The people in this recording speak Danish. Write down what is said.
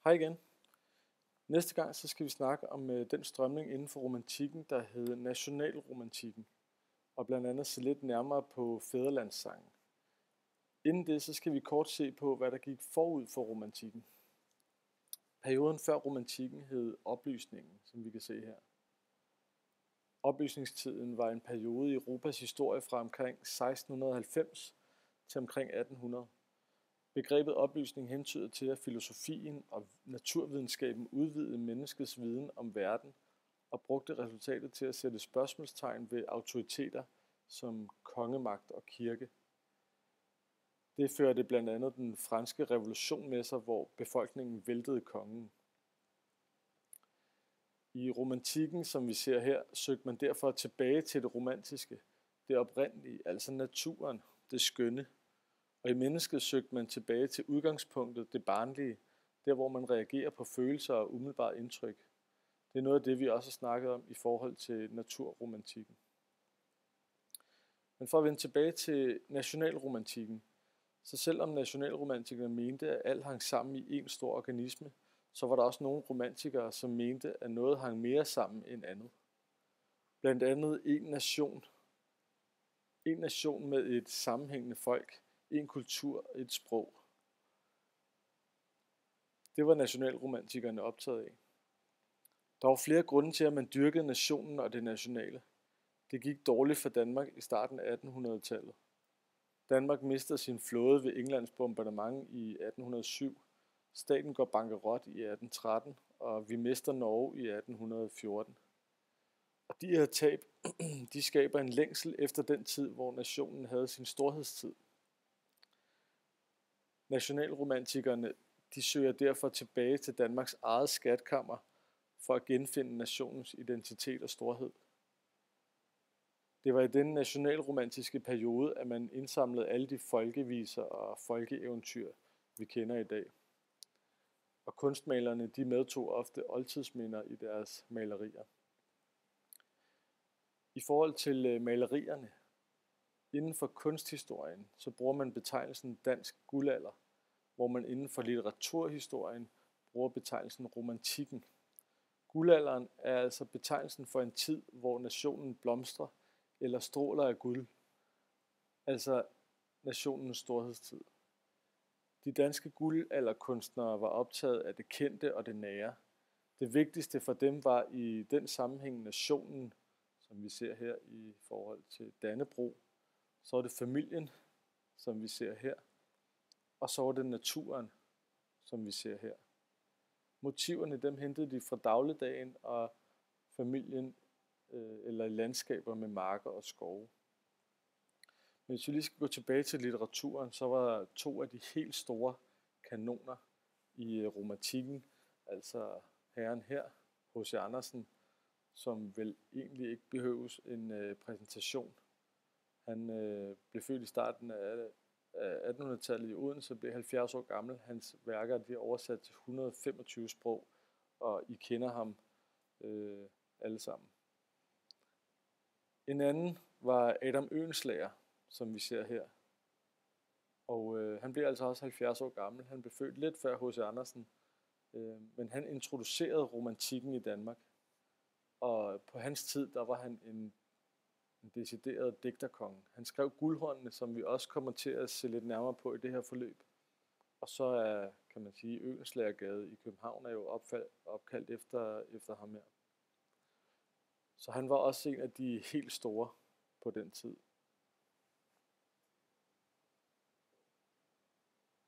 Hej igen. Næste gang så skal vi snakke om den strømning inden for romantikken, der hed nationalromantikken, og blandt andet se lidt nærmere på fædrelandssangen. Inden det så skal vi kort se på, hvad der gik forud for romantikken. Perioden før romantikken hed oplysningen, som vi kan se her. Oplysningstiden var en periode i Europas historie fra omkring 1690 til omkring 1800. Begrebet oplysning hentyder til, at filosofien og naturvidenskaben udvidede menneskets viden om verden og brugte resultatet til at sætte spørgsmålstegn ved autoriteter som kongemagt og kirke. Det førte blandt andet den franske revolution med sig, hvor befolkningen væltede kongen. I romantikken, som vi ser her, søgte man derfor tilbage til det romantiske, det oprindelige, altså naturen, det skønne. Og i mennesket søgte man tilbage til udgangspunktet, det barnlige, der hvor man reagerer på følelser og umiddelbart indtryk. Det er noget af det, vi også har snakket om i forhold til naturromantikken. Men for at vende tilbage til nationalromantikken, så selvom nationalromantikerne mente, at alt hang sammen i en stor organisme, så var der også nogle romantikere, som mente, at noget hang mere sammen end andet. Blandt andet en nation med et sammenhængende folk, en kultur og et sprog. Det var nationalromantikerne optaget af. Der var flere grunde til, at man dyrkede nationen og det nationale. Det gik dårligt for Danmark i starten af 1800-tallet. Danmark mistede sin flåde ved Englands bombardement i 1807. Staten går bankerot i 1813, og vi mister Norge i 1814. Og de her tab, de skaber en længsel efter den tid, hvor nationen havde sin storhedstid. Nationalromantikerne, de søger derfor tilbage til Danmarks eget skatkammer for at genfinde nationens identitet og storhed. Det var i denne nationalromantiske periode, at man indsamlede alle de folkeviser og folkeeventyr, vi kender i dag. Og kunstmalerne, de medtog ofte oldtidsminder i deres malerier. I forhold til malerierne, inden for kunsthistorien, så bruger man betegnelsen dansk guldalder, hvor man inden for litteraturhistorien bruger betegnelsen romantikken. Guldalderen er altså betegnelsen for en tid, hvor nationen blomstrer eller stråler af guld, altså nationens storhedstid. De danske guldalderkunstnere var optaget af det kendte og det nære. Det vigtigste for dem var i den sammenhæng nationen, som vi ser her i forhold til Dannebrog. Så er det familien, som vi ser her, og så er det naturen, som vi ser her. Motiverne, dem hentede de fra dagligdagen og familien eller landskaber med marker og skove. Men hvis vi lige skal gå tilbage til litteraturen, så var der to af de helt store kanoner i romantikken, altså herren her, H.C. Andersen, som vel egentlig ikke behøves en præsentation. Han blev født i starten af 1800-tallet i Odense, blev 70 år gammel. Hans værker de er oversat til 125 sprog, og I kender ham alle sammen. En anden var Adam Oehlenschläger, som vi ser her. Og han blev altså også 70 år gammel. Han blev født lidt før H.C. Andersen, men han introducerede romantikken i Danmark. Og på hans tid, der var han en decideret digterkonge. Han skrev Guldhornene, som vi også kommer til at se lidt nærmere på i det her forløb. Og så er, kan man sige, Oehlenschlägergade i København er jo opkaldt efter ham her. Så han var også en af de helt store på den tid.